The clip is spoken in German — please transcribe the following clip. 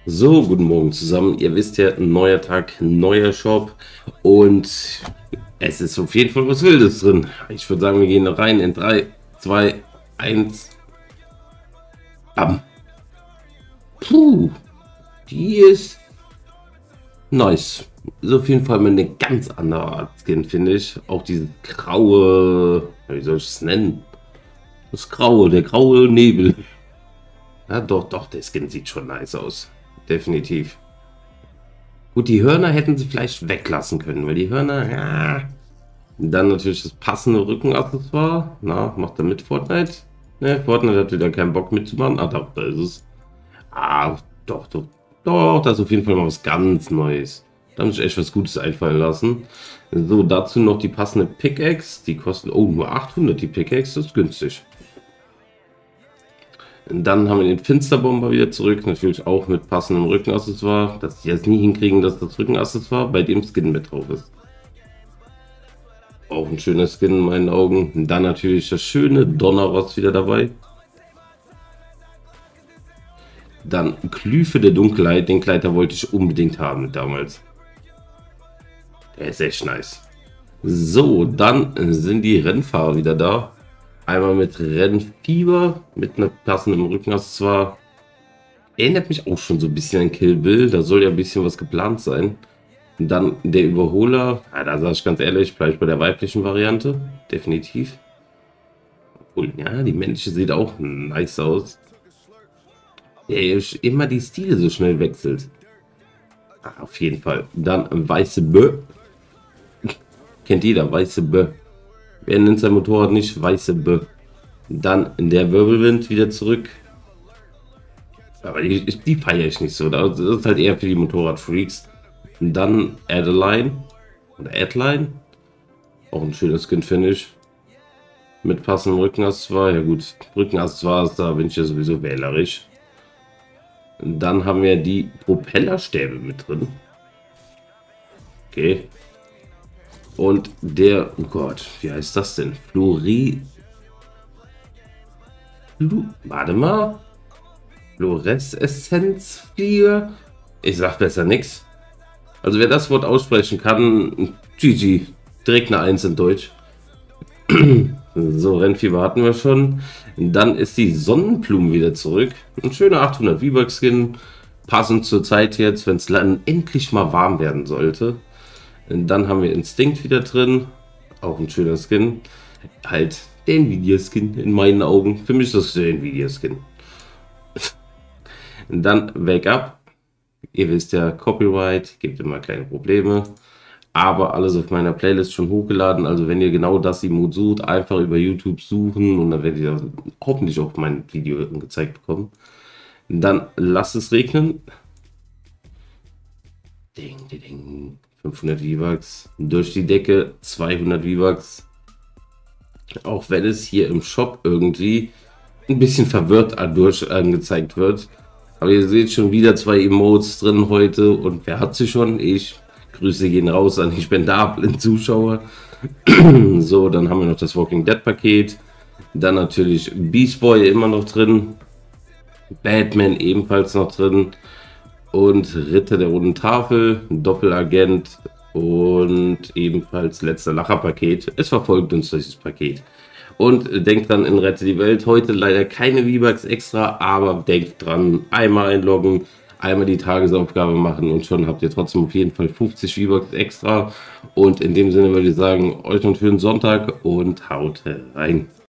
So, guten Morgen zusammen. Ihr wisst ja, neuer Tag, neuer Shop und es ist auf jeden Fall was Wildes drin. Ich würde sagen, wir gehen rein in 3, 2, 1. Bam. Puh, die ist nice. Ist auf jeden Fall mal eine ganz andere Art Skin, finde ich. Auch diese graue, wie soll ich es nennen? Das graue, der graue Nebel. Ja, doch, der Skin sieht schon nice aus. Definitiv. Gut, die Hörner hätten sie vielleicht weglassen können, weil die Hörner, ja. Dann natürlich das passende Rückenaccessoire. Na, macht er mit Fortnite? Ne, Fortnite hat wieder keinen Bock mitzumachen. Ah, doch, da ist es. Ah, doch, das ist auf jeden Fall mal was ganz Neues. Da muss ich echt was Gutes einfallen lassen. So, dazu noch die passende Pickaxe. Die kosten, oh, nur 800 die Pickaxe, das ist günstig. Dann haben wir den Finsterbomber wieder zurück, natürlich auch mit passendem Rückenaccessoire, dass die jetzt nie hinkriegen, dass das Rückenaccessoire bei dem Skin mit drauf ist. Auch ein schöner Skin in meinen Augen. Und dann natürlich das schöne Donnerrost wieder dabei. Dann Klüfe der Dunkelheit, den Kleider wollte ich unbedingt haben damals. Der ist echt nice. So, dann sind die Rennfahrer wieder da. Einmal mit Rennfieber, mit einer passenden Rückenaccessoire. Erinnert mich auch schon so ein bisschen an Kill Bill. Da soll ja ein bisschen was geplant sein. Und dann der Überholer. Ja, da sage ich ganz ehrlich, bleibe ich bei der weiblichen Variante. Definitiv. Obwohl, ja, die männliche sieht auch nice aus. Der immer die Stile so schnell wechselt. Ah, auf jeden Fall. Dann weiße Bö. Kennt jeder, weiße Bö. Wer nennt sein Motorrad nicht weiße Bö? Dann der Wirbelwind wieder zurück. Aber die feiere ich nicht so. Das ist halt eher für die Motorradfreaks. Und dann Adeline. Oder Adeline. Auch ein schönes Skin, finde ich. Mit passendem Rückenaccessoire. Ja gut, Rückenaccessoires, da bin ich ja sowieso wählerisch. Und dann haben wir die Propellerstäbe mit drin. Okay. Und der, oh Gott, wie heißt das denn? Warte mal. Fluoreszenzflieger? Ich sag besser nichts. Also wer das Wort aussprechen kann, GG. Direkt eine 1 in Deutsch. So, Rennfieber hatten wir schon. Dann ist die Sonnenblume wieder zurück. Ein schöner 800 V-Bucks-Skin. Passend zur Zeit jetzt, wenn es endlich mal warm werden sollte. Und dann haben wir Instinct wieder drin. Auch ein schöner Skin. Halt der Nvidia-Skin in meinen Augen. Für mich ist das der Nvidia-Skin. Dann Wake Up. Ihr wisst ja, Copyright gibt immer kleine Probleme. Aber alles auf meiner Playlist schon hochgeladen. Also wenn ihr genau das Emote sucht, einfach über YouTube suchen. Und dann werdet ihr hoffentlich auch mein Video gezeigt bekommen. Dann lasst es regnen. Ding, ding, ding. 500 V-Bucks. Durch die Decke 200 V-Bucks. Auch wenn es hier im Shop irgendwie ein bisschen verwirrt angezeigt wird. Aber ihr seht schon wieder 2 Emotes drin heute. Und wer hat sie schon? Ich. Grüße gehen raus an die spendablen Zuschauer. So, dann haben wir noch das Walking Dead Paket. Dann natürlich Beast Boy immer noch drin. Batman ebenfalls noch drin. Und Ritter der Roten Tafel, Doppelagent und ebenfalls letzter Lacher-Paket. Es verfolgt uns dieses Paket. Und denkt dran, in Rette die Welt heute leider keine V-Bucks extra, aber denkt dran, einmal einloggen, einmal die Tagesaufgabe machen und schon habt ihr trotzdem auf jeden Fall 50 V-Bucks extra. Und in dem Sinne würde ich sagen, euch noch einen schönen Sonntag und haut rein.